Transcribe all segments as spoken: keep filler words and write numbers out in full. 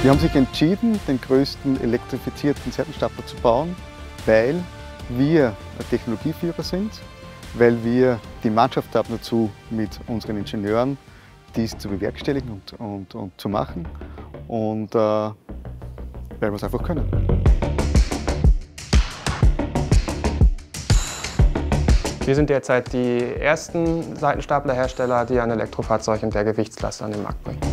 Wir haben sich entschieden, den größten elektrifizierten Seitenstapler zu bauen, weil wir ein Technologieführer sind, weil wir die Mannschaft haben dazu, mit unseren Ingenieuren dies zu bewerkstelligen und, und, und zu machen und äh, weil wir es einfach können. Wir sind derzeit die ersten Seitenstaplerhersteller, die ein Elektrofahrzeug in der Gewichtsklasse an den Markt bringen.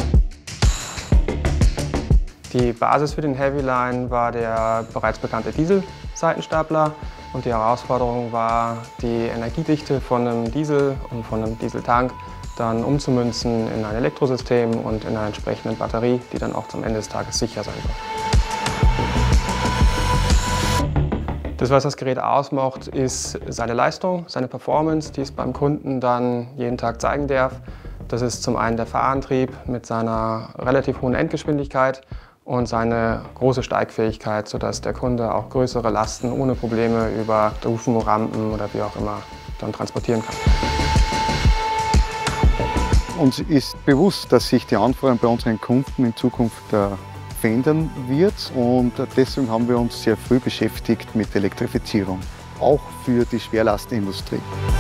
Die Basis für den Heavyline war der bereits bekannte Diesel-Seitenstapler und die Herausforderung war, die Energiedichte von einem Diesel und von einem Dieseltank dann umzumünzen in ein Elektrosystem und in einer entsprechenden Batterie, die dann auch zum Ende des Tages sicher sein soll. Das, was das Gerät ausmacht, ist seine Leistung, seine Performance, die es beim Kunden dann jeden Tag zeigen darf. Das ist zum einen der Fahrantrieb mit seiner relativ hohen Endgeschwindigkeit und seine große Steigfähigkeit, sodass der Kunde auch größere Lasten ohne Probleme über Stufen, Rampen oder wie auch immer dann transportieren kann. Uns ist bewusst, dass sich die Anforderungen bei unseren Kunden in Zukunft äh, verändern wird und deswegen haben wir uns sehr früh beschäftigt mit Elektrifizierung, auch für die Schwerlastindustrie.